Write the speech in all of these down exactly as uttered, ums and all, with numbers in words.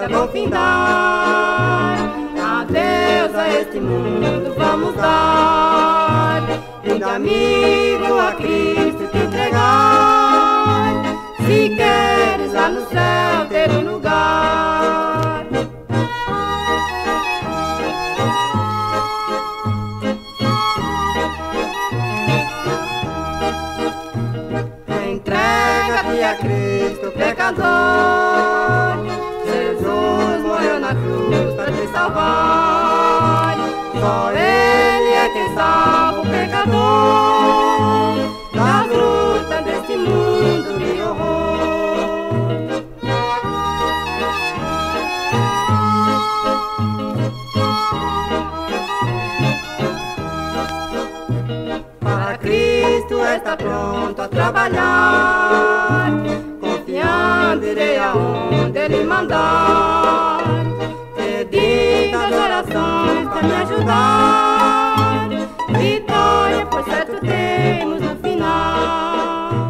coisas vão findar. Adeus a este mundo vamos dar, lindo amigo, a Cristo te entregar, se queres lá no céu ter um lugar. Entrega-te a Cristo, pecador, Jesus morreu na cruz para te salvar. Só Ele é quem salva o pecador das lutas deste mundo de horror. Para Cristo está pronto a trabalhar, confiando irei aonde Ele mandar. Pedindo as orações para me ajudar, vitória por certo temos no final.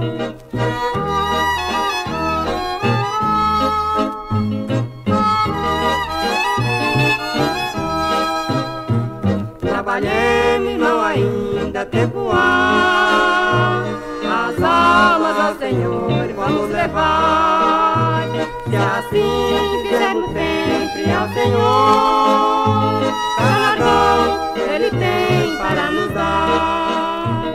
Trabalhemos, irmão, ainda tempo há, as almas ao Senhor vamos levar. Se assim fizermos sempre ao Senhor, galardão Ele tem para nos dar.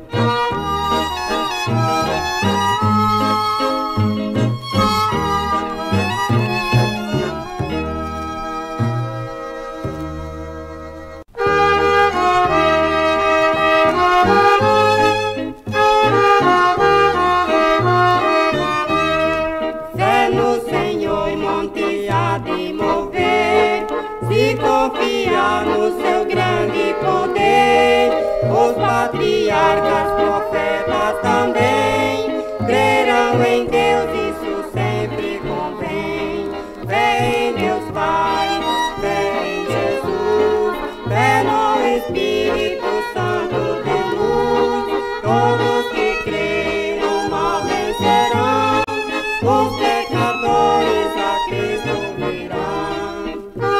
Fé no Senhor e monte há de mover, se confiar no seu grande poder. Os patriarcas, profetas também crerão em Deus, isso sempre convém. Fé em Deus Pai, fé em Jesus, fé no Espírito Santo de luz. Todos que creram mal vencerão, os pecadores a Cristo virão.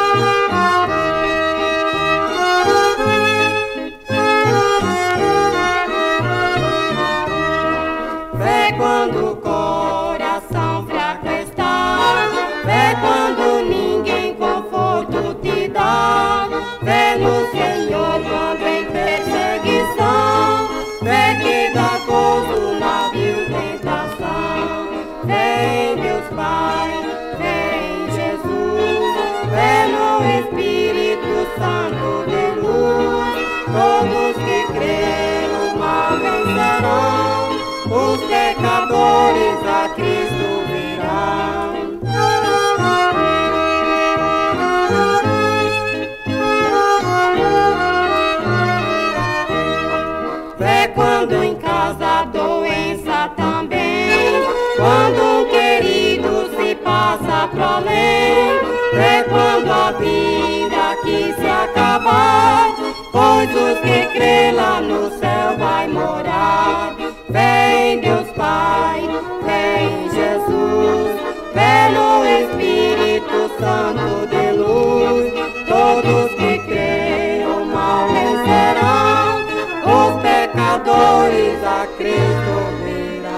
Fé quando o coração fraco está, fé quando ninguém conforto te dá. Fé no Senhor quando em perseguição, fé que dá gozo na vil tentação. Fé em Deus Pai, fé em Jesus, fé no Espírito Santo de luz. Todos que creram mal vencerão, os pecadores a Cristo virão. Fé quando em casa a doença também, quando um querido se passa pro além. Fé quando a vida quis se acabar, pois os que crê lá no céu vai morar. Fé em Deus Pai, fé em Jesus, fé no Espírito Santo de luz. Todos que creram mal vencerão, os pecadores a Cristo virão.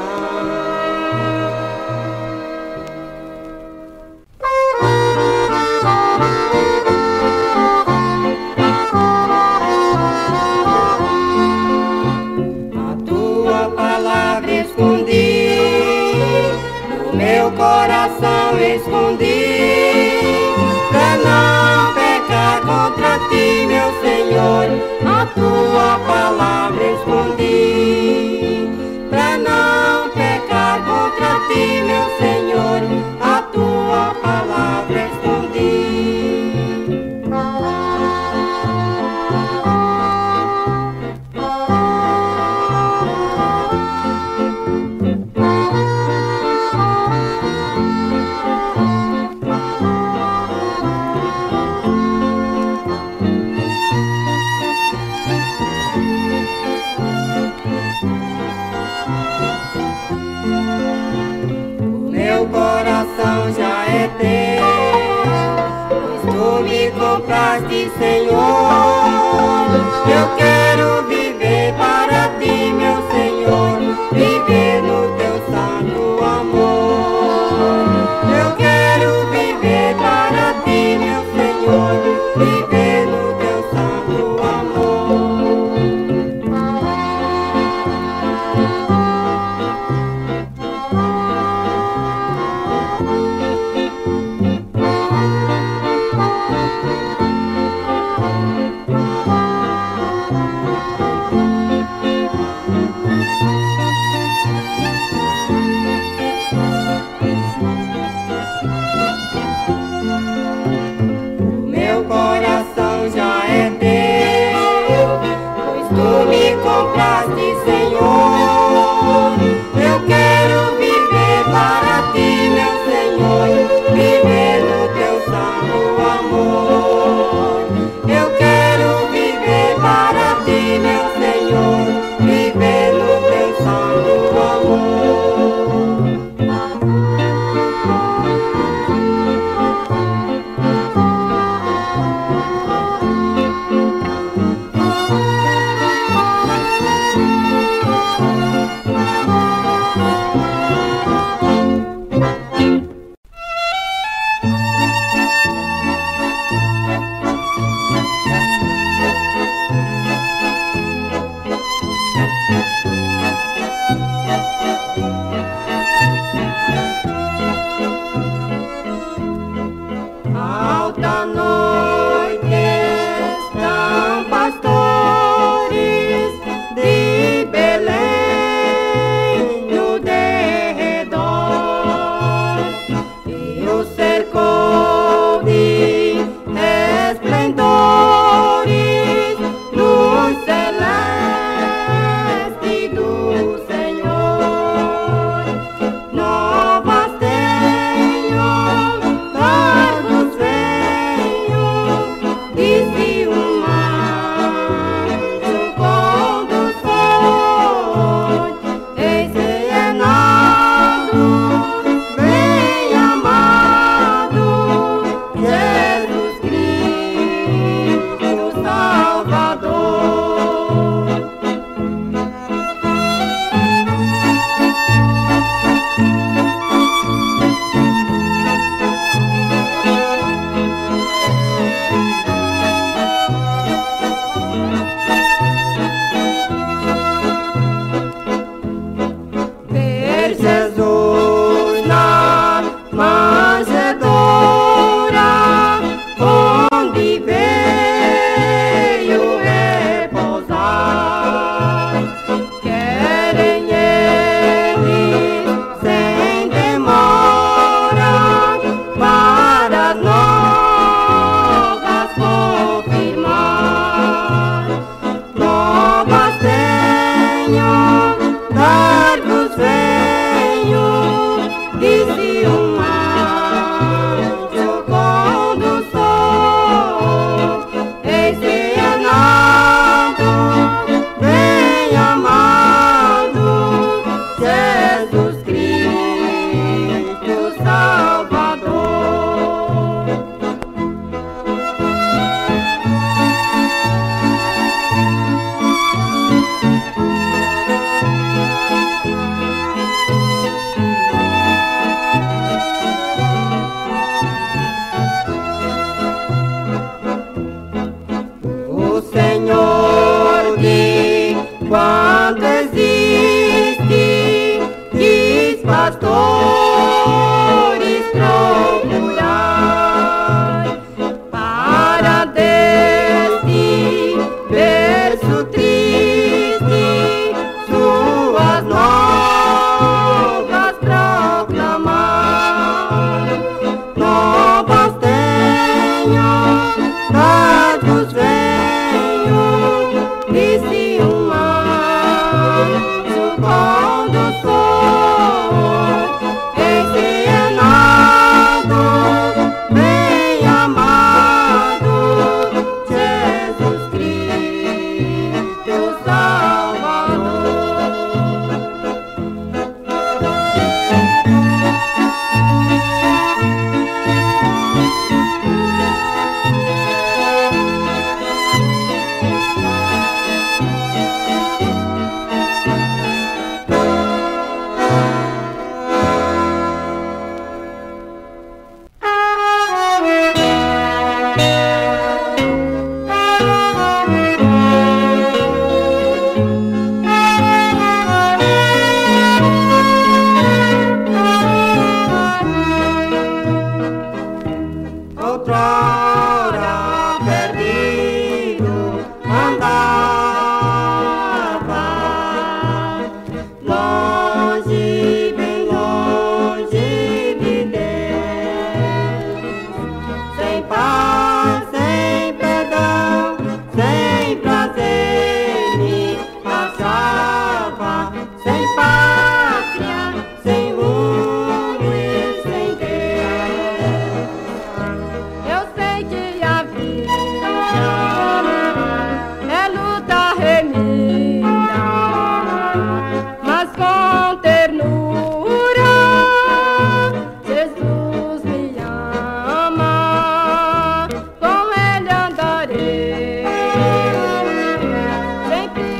A tua palavra escondi, no meu coração escondi, pra não pecar contra ti, meu Senhor. A tua palavra escondi, pra não pecar contra ti, meu Senhor. A tua palavra escondi. ti, Senhor. Eu quero viver para ti, meu Senhor, viver no teu santo amor. Eu quero viver para ti, meu Senhor, viver no teu santo amor. Meu coração já é teu, pois tu me compraste, Senhor. Eu quero viver para ti, meu Senhor, viver no teu santo amor. Eu quero viver para ti, meu Senhor, viver no teu santo amor.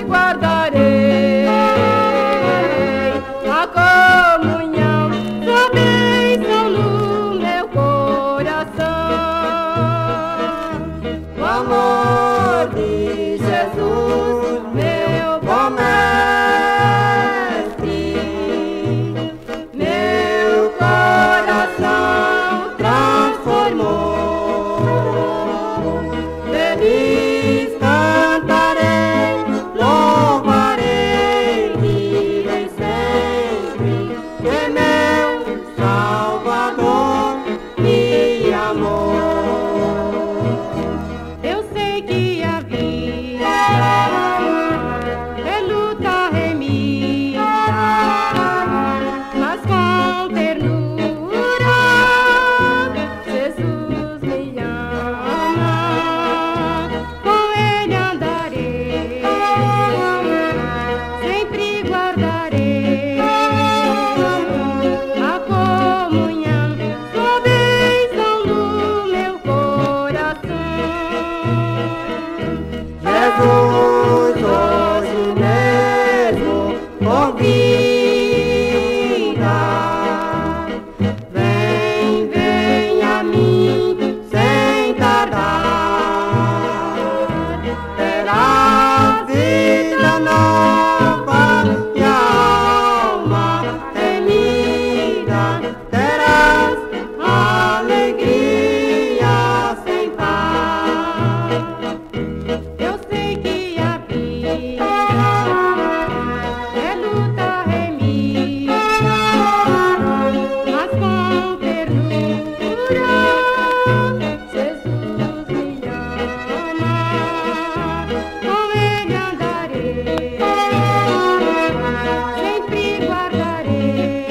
guardarei a comunhão, sua bênção no meu coração. O amor de Jesus, meu bom mestre, meu coração transformou. Feliz cantarei, louvarei, direi sempre que meu Salvador me amou. Eu sei que a vida é luta remida, mas com ternura Jesus me ama. Com Ele andarei, sempre guardarei a comunhão, sua bênção no meu coração. Jesus hoje mesmo convida, vem, vem a mim sem tardar, terá vida nova e a alma remida, terás alegria sem par. Eu sei que a vida é luta remida, mas com ternura Jesus me ama. Com Ele andarei, sempre guardarei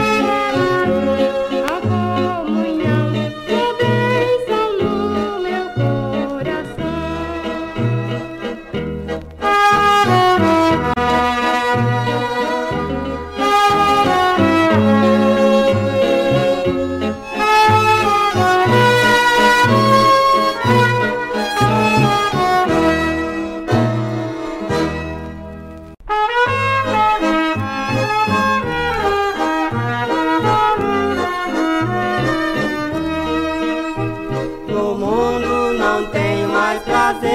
a comunhão, sua bênção no meu coração. No mundo não tenho mais prazer,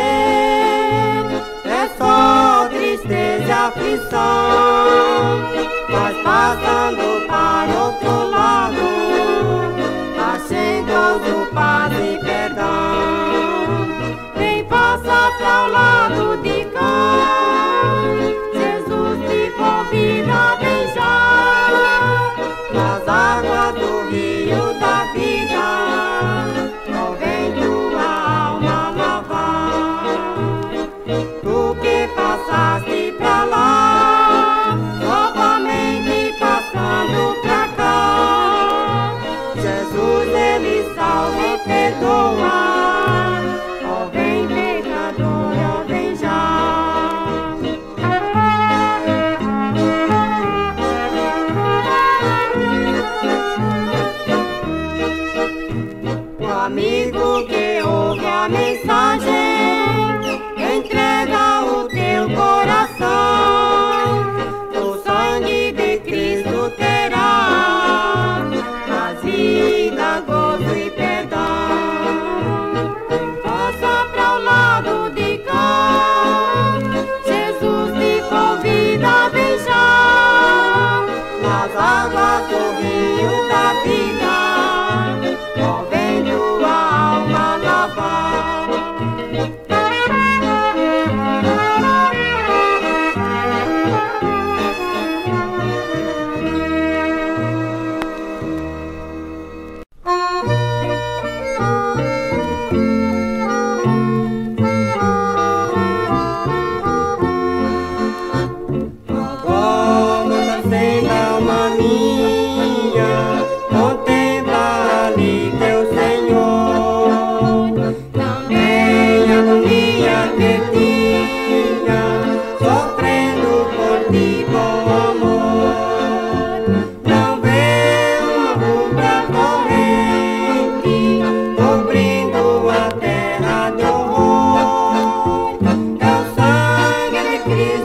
é só tristeza e aflição. Mas passando para outro lado, achei gozo, paz e perdão. Vem passar para o lado de cá, Jesus te convida, vem já. Nas águas do rio da vida, ó, vem tua alma lavar. Tu que passaste pra lá,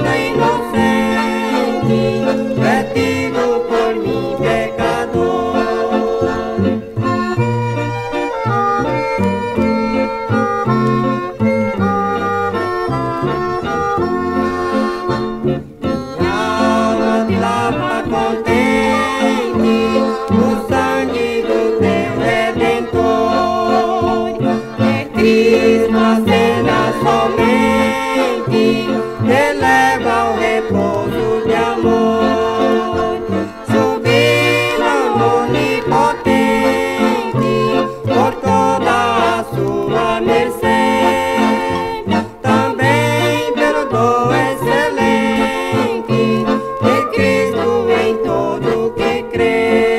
vida inocente, vertido por mim, pecador. Cristo acena somente, eleva o repouso de amor. Soberano onipotente, por toda a sua mercê, também pelo dom excelente de Cristo em todo que crê.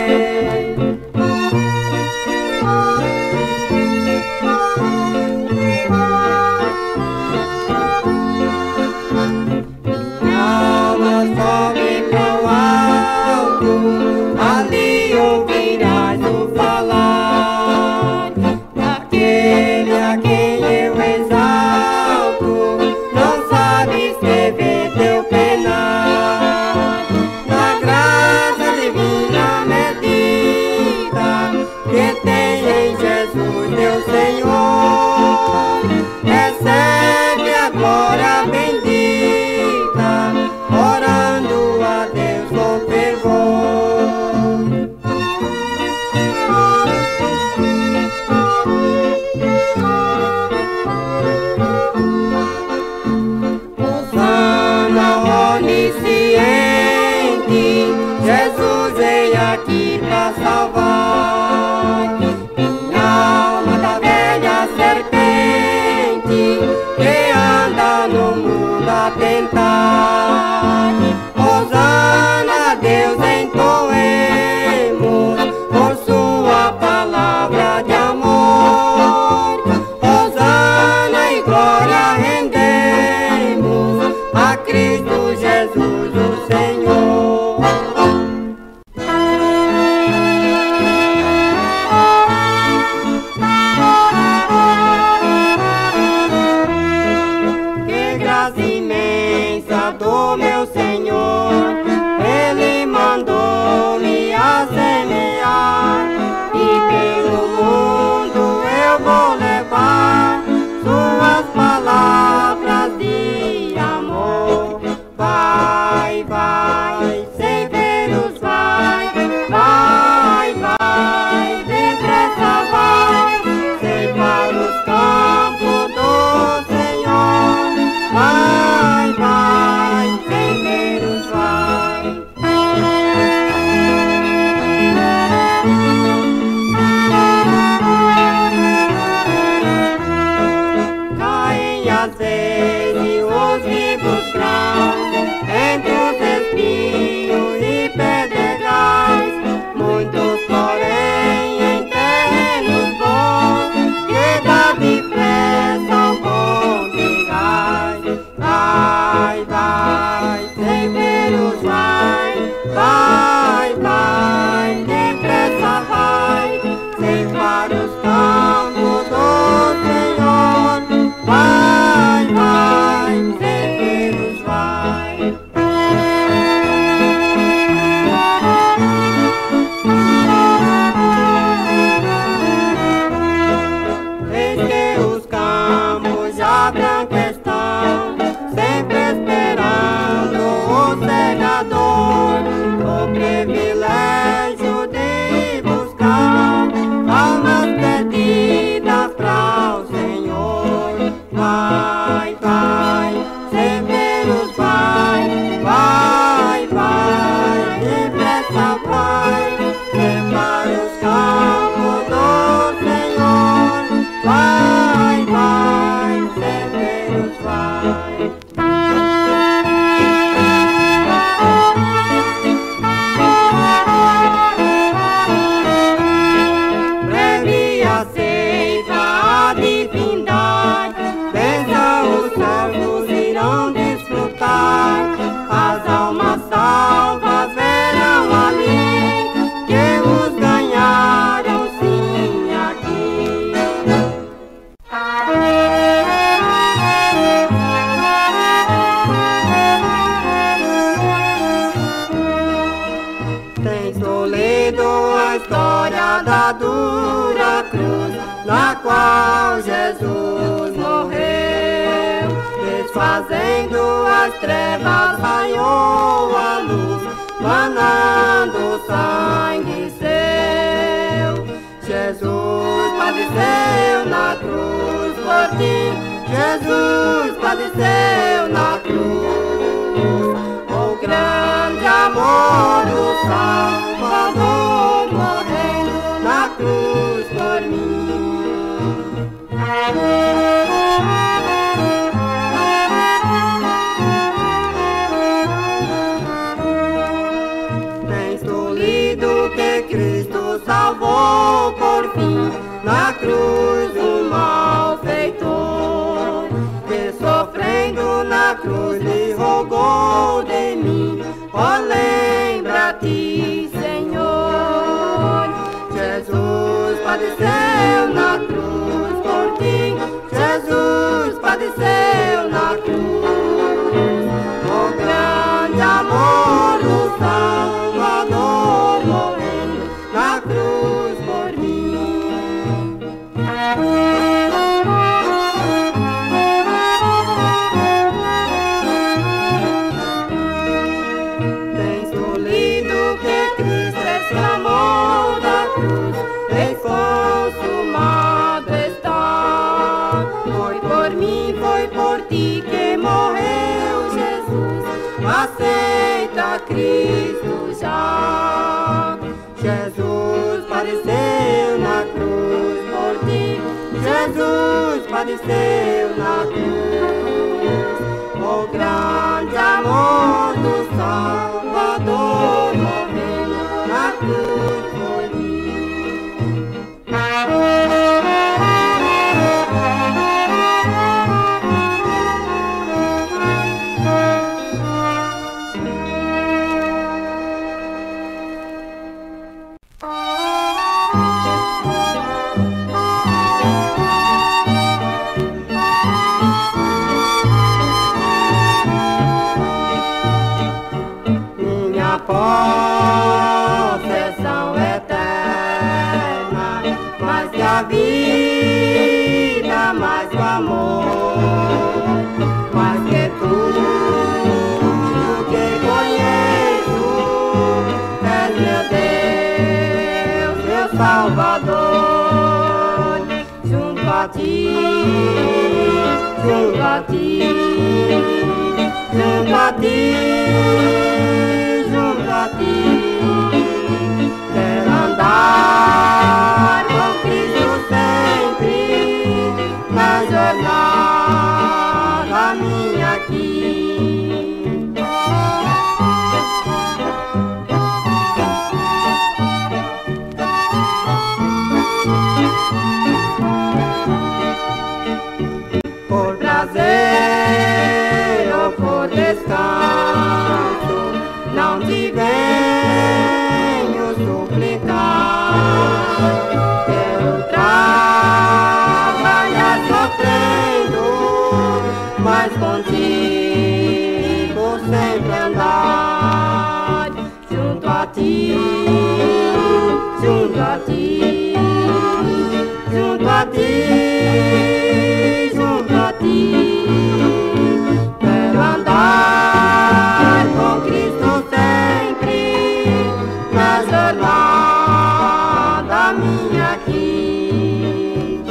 Sobe pro alto, ali ouvirás o falar daquele a quem eu exalto. Não sabe escrever teu penar, na graça divina medita que tem em Jesus teu Senhor. Recebe a glória bendita, orando a Deus com fervor. Hosana onisciente, Jesus veio aqui pra salvar minha alma da velha serpente que anda no mundo a tentar. Hosana a Deus entoemos por sua palavra de amor. Hosana e glória rendemos a Cristo Jesus o Senhor. Que graça imensa do meu Senhor, Ele mandou-me a semear, e pelo mundo eu vou levar suas palavras de amor. Vai, vai, sem veros vai, vai, vai, depressa vai, sei para os campos do Senhor. Vai, vai, sem veros vai. Caem as vezes os vivos grãos entre os espinhos e pedregais, muitos porém em terrenos bons que dá depressa ao bom dirás. Vai, vai, sem veros vai, vai, vai, depressa vai, sem para os campos do Senhor. Vai, vai, sem veros vai. Eis que os campos já brancos estão, sempre esperando o segador. a dura cruz, na qual Jesus morreu, desfazendo as trevas, raiou a luz, manando o sangue seu. Jesus padeceu na cruz por ti, Jesus padeceu na cruz, o grande amor do Salvador morrendo na cruz por mim. Tens tu lido que Cristo salvou por fim na cruz o malfeitor, que sofrendo na cruz lhe rogou de mim. Ó, lembra-te, Senhor, Jesus padeceu na cruz por ti, Jesus padeceu na cruz, o grande amor do Salvador morrendo na cruz por mim. Tens tu lido que Cristo exclamou da cruz, eis consumado está. Foi por mim, foi por ti que morreu Jesus, aceita Cristo já. Jesus padeceu na cruz por ti, Jesus padeceu na cruz, o grande amor do Salvador morrendo na cruz por mim. Minha possessão eterna, mais que a vida, mais que o amor, mais que tudo que conheço, és meu Deus, meu Salvador. Junto a ti, junto a ti, junto a ti, junto a ti, quero andar com Cristo sempre, na jornada minha aqui. Por prazer ou por descanso, não te venho suplicar. Quero trabalhar sofrendo, mas contigo sempre andar. Junto a ti, junto a ti, junto a ti, junto a ti, quero andar com Cristo sempre, na jornada minha aqui.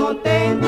contente.